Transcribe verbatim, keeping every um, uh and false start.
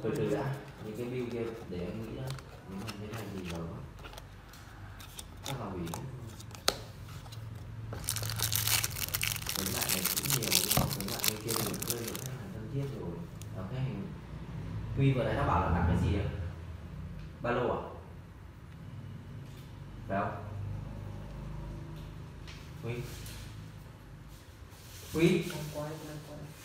từ từ đã, những cái bill kia để em nghĩ đó, nếu mà thế này thì rồi quá, chắc là hủy. Cái bạn này cũng nhiều, nhưng mà cái bạn kia thì cũng hơi được khách hàng thân thiết rồi. Đó, khách hàng Huy vừa nãy nó bảo là tặng cái gì ạ? Ba lô à? Phải không? Huy Huy Quay, quay, quay.